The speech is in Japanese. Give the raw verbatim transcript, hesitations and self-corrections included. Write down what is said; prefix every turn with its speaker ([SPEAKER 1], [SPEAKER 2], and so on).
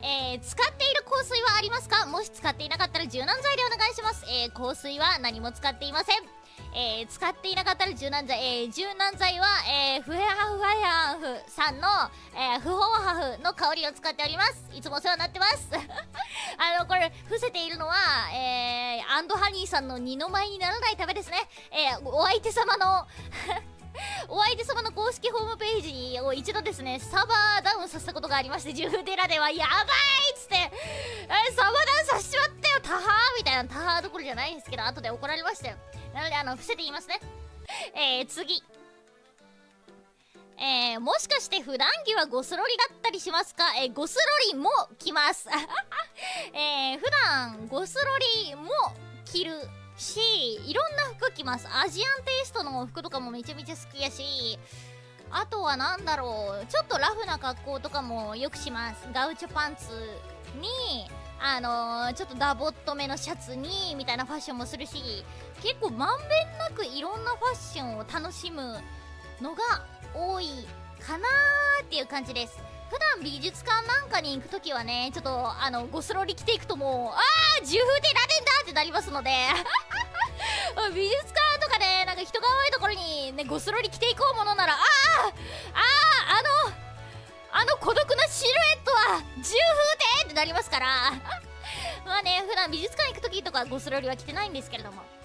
[SPEAKER 1] えー、使っている香水はありますか？もし使っていなかったら柔軟剤でお願いします。えー、香水は何も使っていません。えー、使っていなかったら柔軟剤、えー、柔軟剤は、えー、フヘハフファイハーフさんの、えー、フホーハフの香りを使っております。いつもお世話になってますあのこれ伏せているのは、えー、アンドハニーさんの二の舞にならないためですね。えー、お相手様のお相手様の公式ホームページを一度ですねサーバーダウンさせたことがありまして、ジュフデラではやばいっつって、えー、サーバーダウンさせちまったよタハーみたいな、タハーどころじゃないんですけど後で怒られましたよ。なのであの伏せて言いますね。えー、次、えー、もしかして普段着はゴスロリだったりしますか？えー、ゴスロリも着ますえー、普段ゴスロリも着るし、いろんな服着ます。アジアンテイストの服とかもめちゃめちゃ好きやし、あとはなんだろう、ちょっとラフな格好とかもよくします。ガウチョパンツにあのー、ちょっとダボっとめのシャツにみたいなファッションもするし、結構まんべんなくいろんなファッションを楽しむのが多いかなーっていう感じです。普段美術館なんかに行くときはね、ちょっとあのゴスロリ着ていくともうあージュフでられんだってなりますので美術館とかね、なんか人が多いところにねゴスロリ着ていこうものなら、あーあーあのあの孤独なシルエットはジュフでってなりますからまあね、普段美術館行くときとかゴスロリは着てないんですけれども